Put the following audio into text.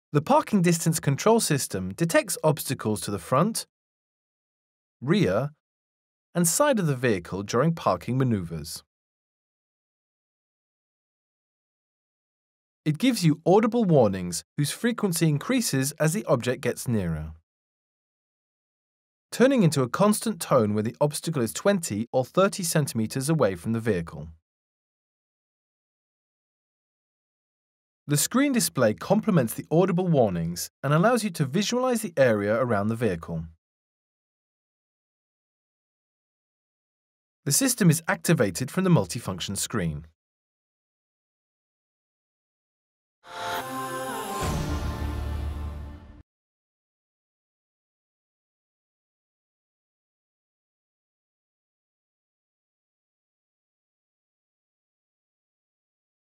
The parking distance control system detects obstacles to the front, rear, and side of the vehicle during parking maneuvers. It gives you audible warnings whose frequency increases as the object gets nearer, turning into a constant tone when the obstacle is 20 or 30 centimeters away from the vehicle. The screen display complements the audible warnings and allows you to visualize the area around the vehicle. The system is activated from the multifunction screen.